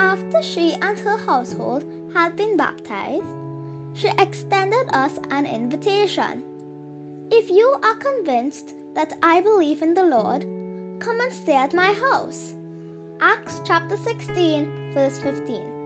after she and her household had been baptized, she extended us an invitation. If you are convinced that I believe in the Lord, come and stay at my house. Acts chapter 16, verse 15.